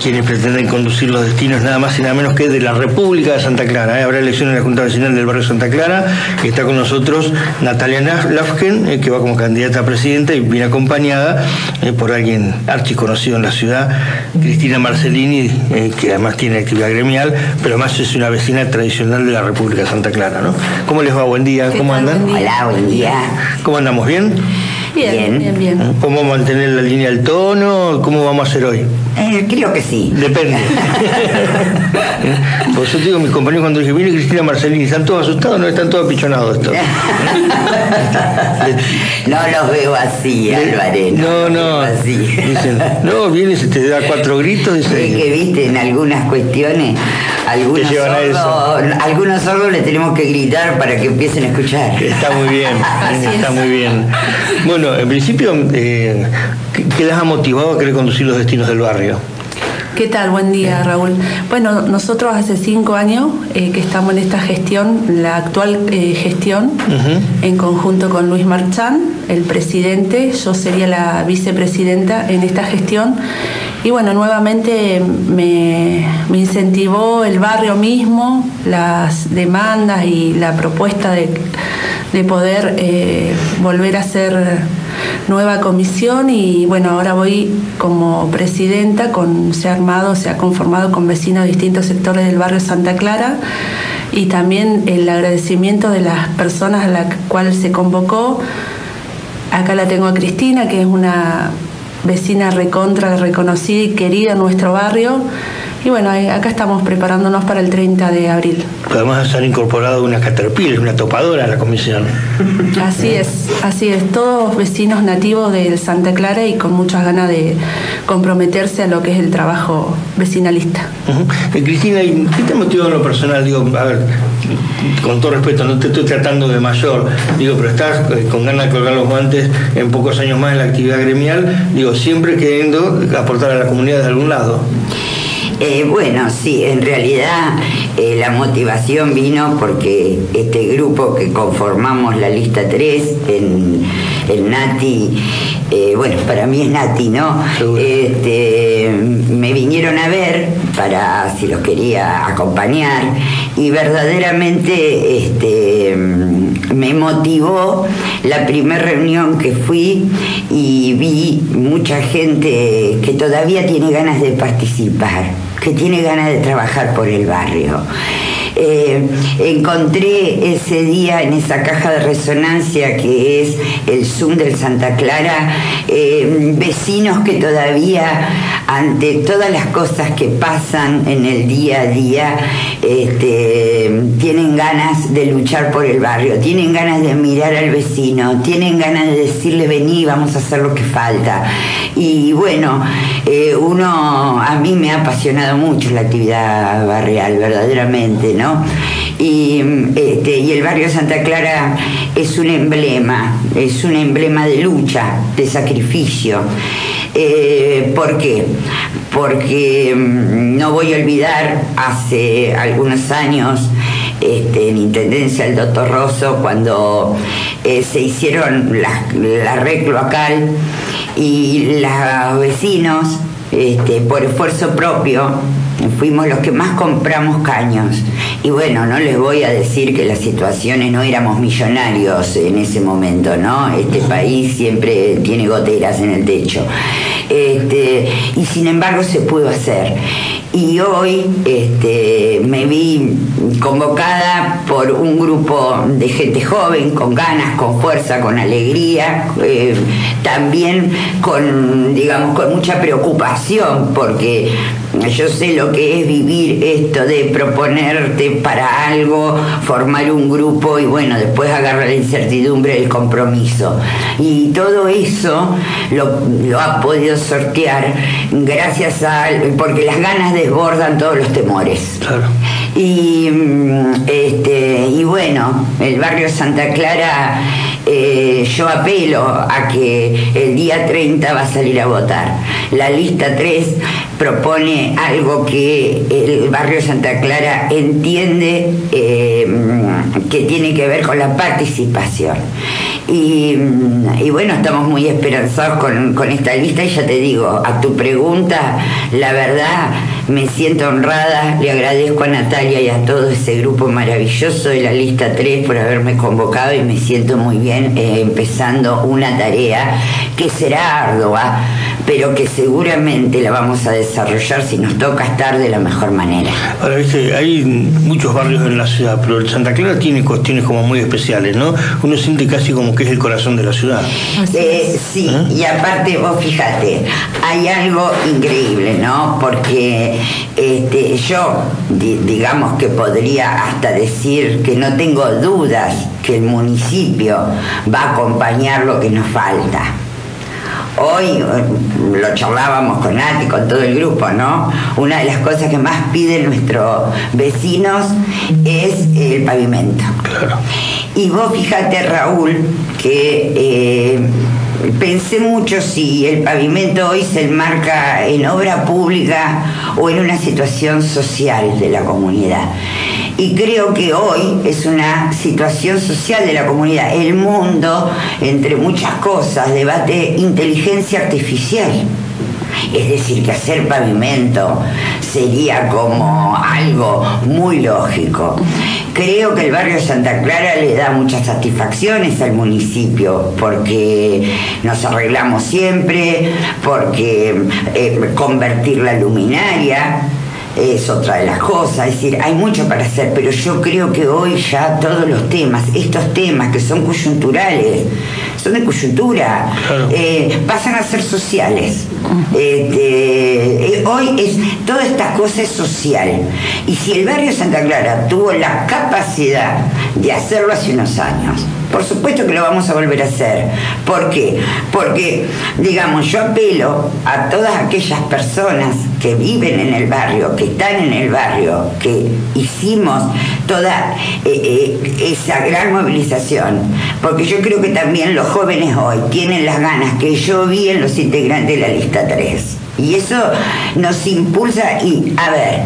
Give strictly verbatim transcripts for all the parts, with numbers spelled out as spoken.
quienes pretenden conducir los destinos nada más y nada menos que de la República de Santa Clara. ¿eh? Habrá elecciones en la Junta Vecinal del barrio Santa Clara, y está con nosotros Natalia Lafgen, eh, que va como candidata a presidenta y viene acompañada eh, por alguien archiconocido en la ciudad, Cristina Marcellini, eh, que además tiene actividad gremial, pero además es una vecina tradicional de la República de Santa Clara, ¿no? ¿Cómo les va? Buen día, ¿cómo andan? Buen día. Hola, buen día. ¿Cómo andamos? ¿Bien? Bien, bien, bien. ¿Cómo vamos a mantener la línea del tono? ¿Cómo vamos a hacer hoy? Eh, creo que sí. Depende. Pues yo digo, mis compañeros cuando dije, viene Cristina Marcellini, ¿están todos asustados o no están todos apichonados estos? No los veo así, Álvarez. No, no. no. Así. Dicen, no, viene, se te da cuatro gritos. Dice, es que viste, en algunas cuestiones, algunos sordos, algunos sordos le tenemos que gritar para que empiecen a escuchar. Está muy bien, está muy bien. Bueno, en principio, eh, ¿qué les ha motivado a querer conducir los destinos del barrio? ¿Qué tal? Buen día, Raúl. Bueno, nosotros hace cinco años eh, que estamos en esta gestión, la actual eh, gestión, uh-huh. en conjunto con Luis Marchán, el presidente, yo sería la vicepresidenta en esta gestión. Y bueno, nuevamente me, me incentivó el barrio mismo, las demandas y la propuesta de, de poder eh, volver a ser nueva comisión, y bueno, ahora voy como presidenta, con, se ha armado, se ha conformado con vecinos de distintos sectores del barrio Santa Clara, y también el agradecimiento de las personas a las cuales se convocó. Acá la tengo a Cristina, que es una vecina recontra, reconocida y querida en nuestro barrio. Y bueno, acá estamos preparándonos para el treinta de abril. Además se han incorporado una Caterpillar, una topadora a la comisión. Así es, así es. Todos vecinos nativos de Santa Clara y con muchas ganas de comprometerse a lo que es el trabajo vecinalista. Uh-huh. eh, Cristina, ¿qué te motivó en lo personal? Digo, a ver, con todo respeto, no te estoy tratando de mayor, digo, pero estás eh, con ganas de colgar los guantes en pocos años más en la actividad gremial, digo, siempre queriendo aportar a la comunidad de algún lado. Eh, bueno, sí, en realidad eh, la motivación vino porque este grupo que conformamos la lista tres, en el Nati, eh, bueno, para mí es Nati, ¿no? Este, me vinieron a ver para si los quería acompañar, y verdaderamente este, me motivó la primera reunión que fui, y vi mucha gente que todavía tiene ganas de participar, que tiene ganas de trabajar por el barrio. Eh, encontré ese día en esa caja de resonancia que es el Zoom del Santa Clara, eh, vecinos que todavía, ante todas las cosas que pasan en el día a día, este, tienen ganas de luchar por el barrio, tienen ganas de mirar al vecino, tienen ganas de decirle vení, vamos a hacer lo que falta. Y bueno, eh, uno, a mí me ha apasionado mucho la actividad barrial, verdaderamente, ¿no? Y, este, y el barrio Santa Clara es un emblema, es un emblema de lucha, de sacrificio. Eh, ¿Por qué? Porque no voy a olvidar hace algunos años, este, en Intendencia del doctor Rosso, cuando eh, se hicieron la, la red cloacal, y los vecinos, este, por esfuerzo propio, fuimos los que más compramos caños. Y bueno, no les voy a decir que las situaciones, no éramos millonarios en ese momento, ¿no? Este país siempre tiene goteras en el techo. Este, y sin embargo se pudo hacer. Y hoy este, me vi convocada por un grupo de gente joven, con ganas, con fuerza, con alegría, eh, también con, digamos, con mucha preocupación, porque yo sé lo que es vivir esto de proponerte para algo, formar un grupo y bueno, después agarrar la incertidumbre del compromiso. Y todo eso lo, lo ha podido sortear gracias a, porque las ganas desbordan todos los temores. Claro. Y, este, y bueno, el barrio Santa Clara, eh, yo apelo a que el día treinta va a salir a votar. La lista tres propone algo que el barrio Santa Clara entiende eh, que tiene que ver con la participación. Y, y bueno, estamos muy esperanzados con, con esta lista, y ya te digo, a tu pregunta, la verdad me siento honrada, le agradezco a Natalia y a todo ese grupo maravilloso de la lista tres por haberme convocado, y me siento muy bien eh, empezando una tarea que será ardua, pero que seguramente la vamos a desarrollar, si nos toca estar, de la mejor manera. Ahora, viste, hay muchos barrios en la ciudad, pero el Santa Clara tiene cuestiones como muy especiales, ¿no? Uno siente casi como que es el corazón de la ciudad. Eh, sí, ¿Eh? Y aparte vos fíjate, hay algo increíble, ¿no? Porque este, yo, di, digamos que podría hasta decir que no tengo dudas que el municipio va a acompañar lo que nos falta. Hoy lo charlábamos con Nati, con todo el grupo, ¿no? Una de las cosas que más piden nuestros vecinos es el pavimento. Claro. Y vos fíjate, Raúl, que eh, pensé mucho si el pavimento hoy se enmarca en obra pública o en una situación social de la comunidad. Y creo que hoy es una situación social de la comunidad. El mundo, entre muchas cosas, debate inteligencia artificial. Es decir, que hacer pavimento sería como algo muy lógico. Creo que el barrio Santa Clara le da muchas satisfacciones al municipio, porque nos arreglamos siempre, porque eh, convertir la luminaria es otra de las cosas. Es decir, hay mucho para hacer, pero yo creo que hoy ya todos los temas, estos temas que son coyunturales, son de coyuntura, claro. eh, pasan a ser sociales. Este, eh, hoy es, toda esta cosa es social, y si el barrio Santa Clara tuvo la capacidad de hacerlo hace unos años, por supuesto que lo vamos a volver a hacer. ¿Por qué? Porque, digamos, yo apelo a todas aquellas personas que viven en el barrio, que están en el barrio, que hicimos toda eh, eh, esa gran movilización, porque yo creo que también los jóvenes hoy tienen las ganas que yo vi en los integrantes de la lista tres, y eso nos impulsa. Y a ver,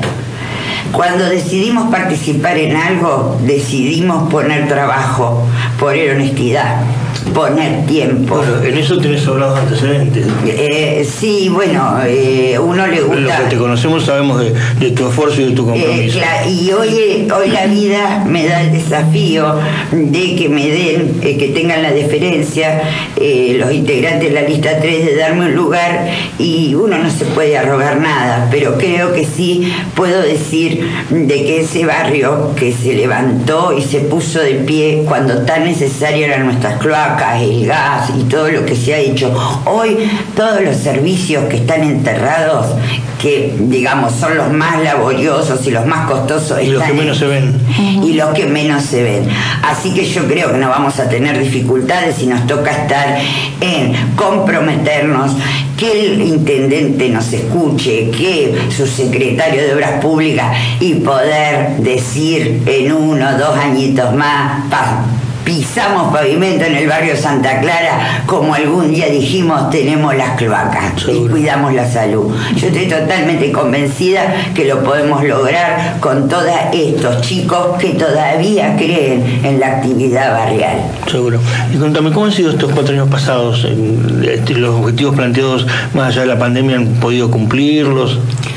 cuando decidimos participar en algo, decidimos poner trabajo, poner honestidad, poner tiempo. Bueno, en eso tenés sobrados antecedentes. Eh, sí, bueno, eh, uno le gusta... Los que te conocemos sabemos de, de tu esfuerzo y de tu compromiso. Eh, la, y hoy, hoy la vida me da el desafío de que me den, eh, que tengan la deferencia, eh, los integrantes de la lista tres, de darme un lugar, y uno no se puede arrogar nada, pero creo que sí puedo decir de que ese barrio que se levantó y se puso de pie cuando tan necesario eran nuestras cloacas, el gas y todo lo que se ha hecho, hoy todos los servicios que están enterrados, que digamos son los más laboriosos y los más costosos, y los que menos se ven, y los que menos se ven. Así que yo creo que no vamos a tener dificultades si nos toca estar en comprometernos, que el intendente nos escuche, que su secretario de Obras Públicas, y poder decir en uno o dos añitos más, pa, pisamos pavimento en el barrio Santa Clara, como algún día dijimos, tenemos las cloacas. Seguro. Y cuidamos la salud. Yo estoy totalmente convencida que lo podemos lograr con todos estos chicos que todavía creen en la actividad barrial. Seguro. Y contame, ¿cómo han sido estos cuatro años pasados? ¿Los objetivos planteados más allá de la pandemia han podido cumplirlos?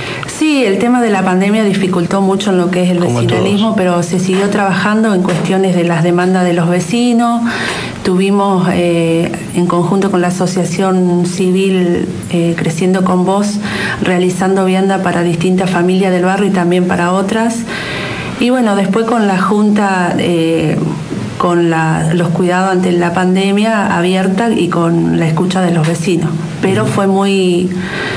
Sí, el tema de la pandemia dificultó mucho en lo que es el vecinalismo, pero se siguió trabajando en cuestiones de las demandas de los vecinos. Tuvimos, eh, en conjunto con la Asociación Civil eh, Creciendo con Vos, realizando vianda para distintas familias del barrio y también para otras. Y bueno, después con la Junta, eh, con la, los cuidados ante la pandemia abierta y con la escucha de los vecinos. Pero fue muy...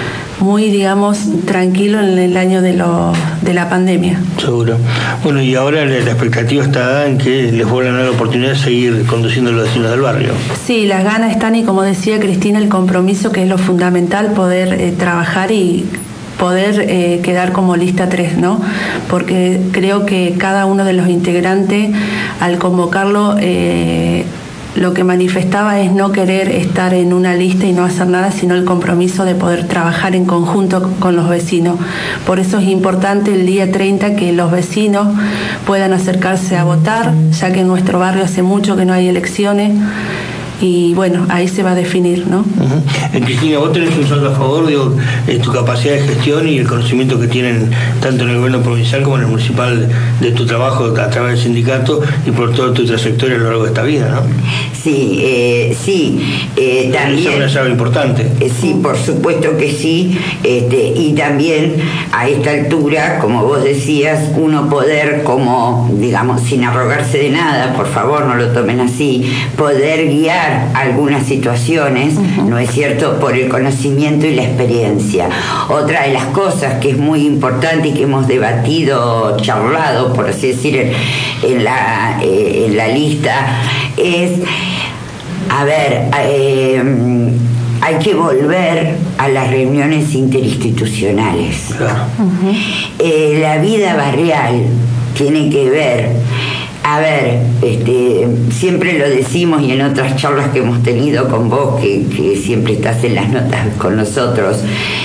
muy, digamos, tranquilo en el año de, lo, de la pandemia. Seguro. Bueno, y ahora la, la expectativa está en que les vuelvan a dar la oportunidad de seguir conduciendo a los vecinos del barrio. Sí, las ganas están, y como decía Cristina, el compromiso, que es lo fundamental, poder eh, trabajar y poder eh, quedar como lista tres, ¿no? Porque creo que cada uno de los integrantes, al convocarlo, eh, lo que manifestaba es no querer estar en una lista y no hacer nada, sino el compromiso de poder trabajar en conjunto con los vecinos. Por eso es importante el día treinta que los vecinos puedan acercarse a votar, ya que en nuestro barrio hace mucho que no hay elecciones. Y bueno, ahí se va a definir, ¿no? Uh-huh. Cristina, vos tenés un saldo a favor de, de tu capacidad de gestión y el conocimiento que tienen tanto en el gobierno provincial como en el municipal de tu trabajo a través del sindicato y por toda tu trayectoria a lo largo de esta vida, ¿no? Sí, eh, sí, eh, también... Esa es una llave importante. Eh, sí, por supuesto que sí, este, y también a esta altura, como vos decías, uno poder, como, digamos, sin arrogarse de nada, por favor, no lo tomen así, poder guiar algunas situaciones, uh-huh. ¿no es cierto?, por el conocimiento y la experiencia. Otra de las cosas que es muy importante y que hemos debatido, charlado, por así decir, en, en, la, eh, en la lista, es, a ver, eh, hay que volver a las reuniones interinstitucionales. Uh-huh. Eh, la vida barrial tiene que ver... A ver, este, siempre lo decimos y en otras charlas que hemos tenido con vos, que, que siempre estás en las notas con nosotros,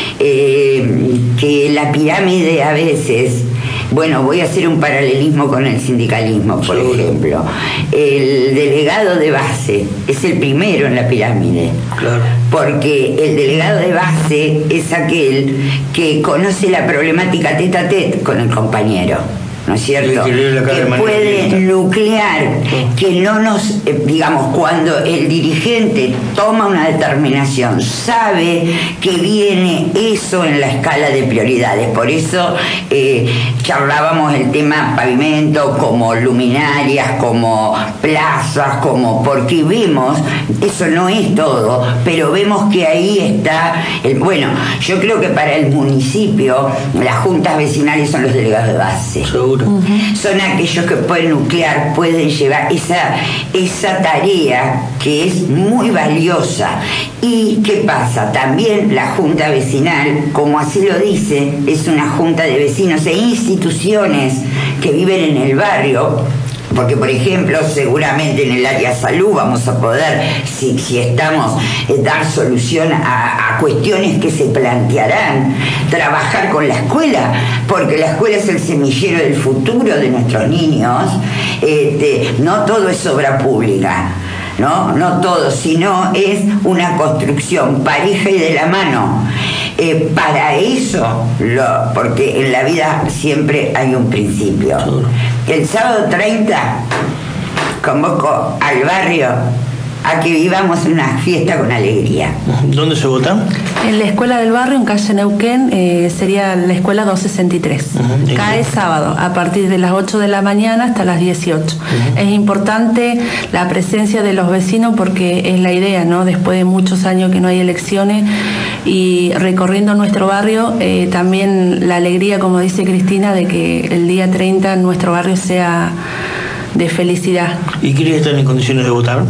eh, que la pirámide a veces, bueno, voy a hacer un paralelismo con el sindicalismo, por sí. ejemplo. El delegado de base es el primero en la pirámide, claro. Porque el delegado de base es aquel que conoce la problemática tete a tete con el compañero. ¿No es cierto? Que, que puede nuclear, que no nos, eh, digamos, cuando el dirigente toma una determinación, sabe que viene eso en la escala de prioridades. Por eso eh, charlábamos el tema pavimento, como luminarias, como plazas, como, porque vemos, eso no es todo, pero vemos que ahí está, el, bueno, yo creo que para el municipio, las juntas vecinales son los delegados de base. Seguro. Uh-huh. Son aquellos que pueden nuclear, pueden llevar esa, esa tarea que es muy valiosa. ¿Y qué pasa? También la junta vecinal, como así lo dice, es una junta de vecinos e instituciones que viven en el barrio. Porque, por ejemplo, seguramente en el área de salud vamos a poder, si, si estamos, eh, dar solución a, a cuestiones que se plantearán, trabajar con la escuela, porque la escuela es el semillero del futuro de nuestros niños. Este, no todo es obra pública, no, no todo, sino es una construcción pareja y de la mano. Eh, para eso, lo, porque en la vida siempre hay un principio. El sábado treinta convoco al barrio a que vivamos una fiesta con alegría. ¿Dónde se vota? En la escuela del barrio, en calle Neuquén, eh, sería la escuela doscientos sesenta y tres. Uh-huh. Cae sábado, a partir de las ocho de la mañana hasta las dieciocho. Uh-huh. Es importante la presencia de los vecinos porque es la idea, ¿no? Después de muchos años que no hay elecciones y recorriendo nuestro barrio, eh, también la alegría, como dice Cristina, de que el día treinta nuestro barrio sea de felicidad. ¿Y quiénes están en condiciones de votar?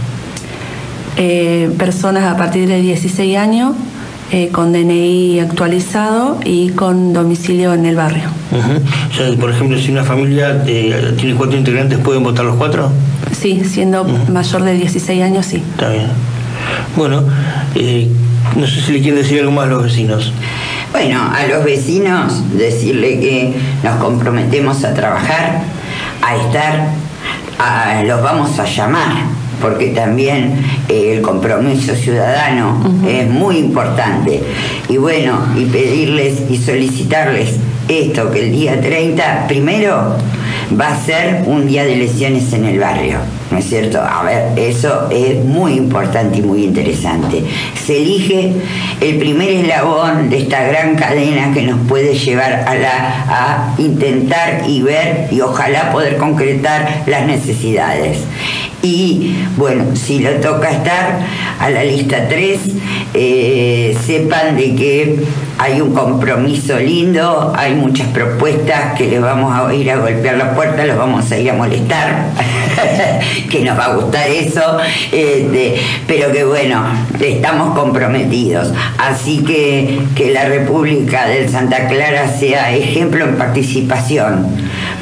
Eh, personas a partir de dieciséis años, eh, con D N I actualizado y con domicilio en el barrio. Uh-huh. O sea, por ejemplo, si una familia eh, tiene cuatro integrantes, ¿pueden votar los cuatro? Sí, siendo uh-huh. mayor de dieciséis años, sí. Está bien. Bueno, eh, no sé si le quieren decir algo más a los vecinos. Bueno, a los vecinos decirle que nos comprometemos a trabajar, a estar, a, los vamos a llamar, porque también eh, el compromiso ciudadano uh-huh. es muy importante. Y bueno, y pedirles y solicitarles esto, que el día treinta, primero, va a ser un día de elecciones en el barrio, ¿no es cierto? A ver, eso es muy importante y muy interesante. Se elige el primer eslabón de esta gran cadena que nos puede llevar a, la, a intentar y ver y ojalá poder concretar las necesidades. Y bueno, si le toca estar a la lista tres, eh, sepan de que hay un compromiso lindo, hay muchas propuestas que les vamos a ir a golpear la puerta, los vamos a ir a molestar, que nos va a gustar eso, este, pero que bueno, estamos comprometidos. Así que que la República del Santa Clara sea ejemplo en participación,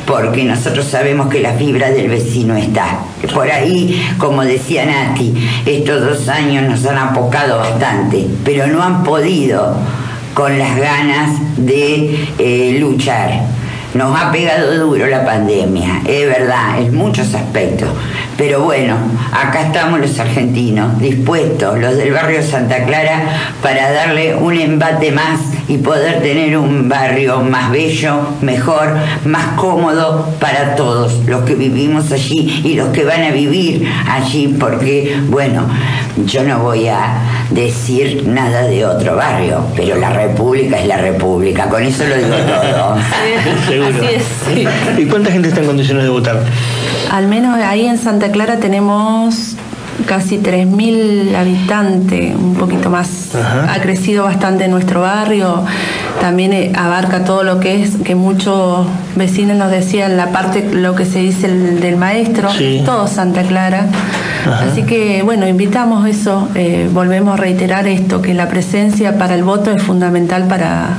porque nosotros sabemos que la fibra del vecino está. Por ahí, como decía Nati, estos dos años nos han apocado bastante, pero no han podido con las ganas de eh, luchar. Nos ha pegado duro la pandemia, es verdad, en muchos aspectos. Pero bueno, acá estamos los argentinos, dispuestos, los del barrio Santa Clara, para darle un embate más y poder tener un barrio más bello, mejor, más cómodo para todos los que vivimos allí y los que van a vivir allí, porque, bueno, yo no voy a decir nada de otro barrio, pero la República es la República, con eso lo digo todo. Seguro. Así es, sí. ¿Y cuánta gente está en condiciones de votar? Al menos ahí en Santa Clara tenemos casi tres mil habitantes, un poquito más. Ajá. Ha crecido bastante nuestro barrio, también abarca todo lo que es, que muchos vecinos nos decían, la parte, lo que se dice el, del maestro, sí. Todo Santa Clara. Ajá. Así que bueno, invitamos eso, eh, volvemos a reiterar esto, que la presencia para el voto es fundamental para...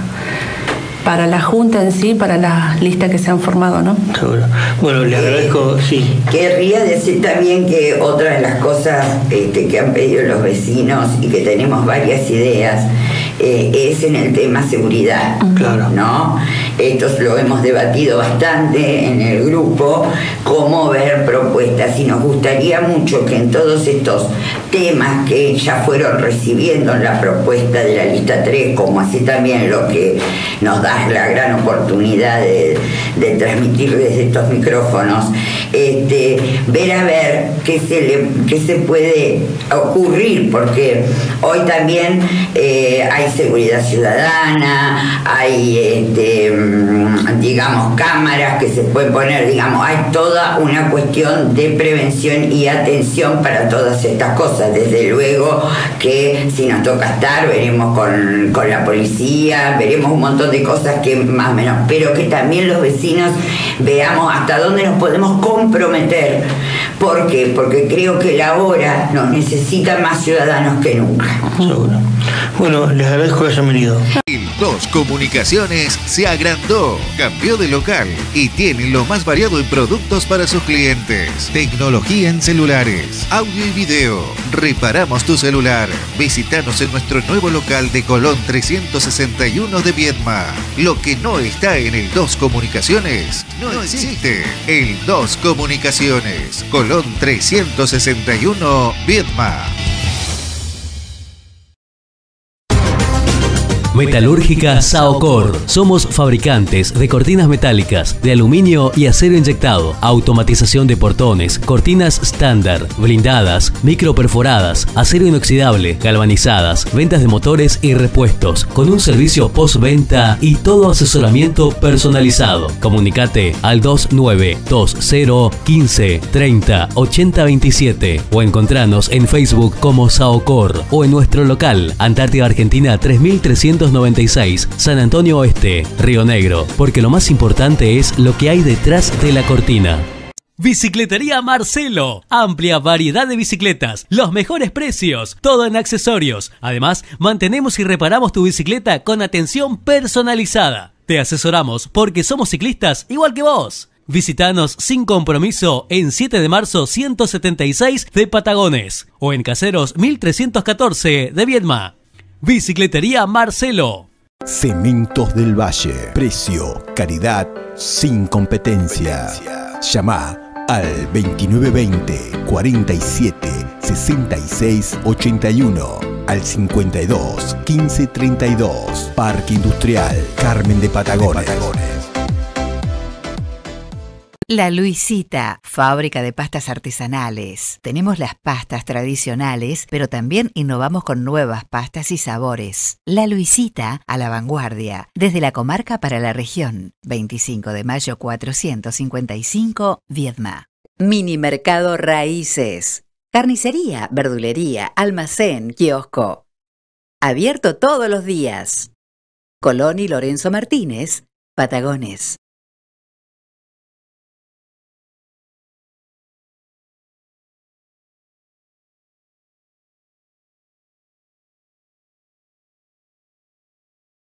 para la Junta en sí, para las listas que se han formado, ¿no? Seguro. Bueno, le agradezco, eh, sí. Querría decir también que otra de las cosas este, que han pedido los vecinos y que tenemos varias ideas eh, es en el tema seguridad. Claro. ¿No? Esto lo hemos debatido bastante en el grupo, cómo ver propuestas, y nos gustaría mucho que en todos estos temas que ya fueron recibiendo en la propuesta de la lista tres, como así también lo que nos da la gran oportunidad de, de transmitir desde estos micrófonos, este, ver a ver qué se, le, qué se puede ocurrir, porque hoy también eh, hay seguridad ciudadana, hay este, digamos cámaras que se pueden poner, digamos, hay toda una cuestión de prevención y atención para todas estas cosas. Desde luego que si nos toca estar, veremos con, con la policía, veremos un montón de cosas que más o menos, pero que también los vecinos veamos hasta dónde nos podemos comprometer. ¿Por qué? Porque creo que la hora nos necesita más ciudadanos que nunca. Seguro. Bueno, les agradezco que hayan venido. El dos Comunicaciones se agrandó, cambió de local y tiene lo más variado en productos para sus clientes. Tecnología en celulares, audio y video. Reparamos tu celular. Visítanos en nuestro nuevo local de Colón trescientos sesenta y uno de Viedma. Lo que no está en el dos Comunicaciones no existe. El dos Comunicaciones, Colón trescientos sesenta y uno, Viedma. Metalúrgica Saocor. Somos fabricantes de cortinas metálicas, de aluminio y acero inyectado, automatización de portones, cortinas estándar, blindadas, microperforadas, acero inoxidable, galvanizadas, ventas de motores y repuestos, con un servicio postventa y todo asesoramiento personalizado. Comunicate al dos nueve dos cero uno cinco treinta ochenta veintisiete o encontranos en Facebook como Saocor o en nuestro local, Antártida Argentina tres mil trescientos noventa y seis, San Antonio Oeste, Río Negro, porque lo más importante es lo que hay detrás de la cortina. Bicicletería Marcelo. Amplia variedad de bicicletas, los mejores precios, todo en accesorios. Además, mantenemos y reparamos tu bicicleta con atención personalizada. Te asesoramos porque somos ciclistas igual que vos. Visítanos sin compromiso en siete de marzo ciento setenta y seis de Patagones o en Caseros mil trescientos catorce de Viedma. Bicicletería Marcelo. Cementos del Valle. Precio, calidad, sin competencia. Llama al veintinueve veinte, cuarenta y siete, sesenta y seis ochenta y uno, al cincuenta y dos, quince treinta y dos. Parque Industrial Carmen de Patagones. La Luisita, fábrica de pastas artesanales. Tenemos las pastas tradicionales, pero también innovamos con nuevas pastas y sabores. La Luisita, a la vanguardia, desde la comarca para la región. veinticinco de mayo cuatrocientos cincuenta y cinco, Viedma. Mini Mercado Raíces. Carnicería, verdulería, almacén, kiosco. Abierto todos los días. Colón y Lorenzo Martínez, Patagones.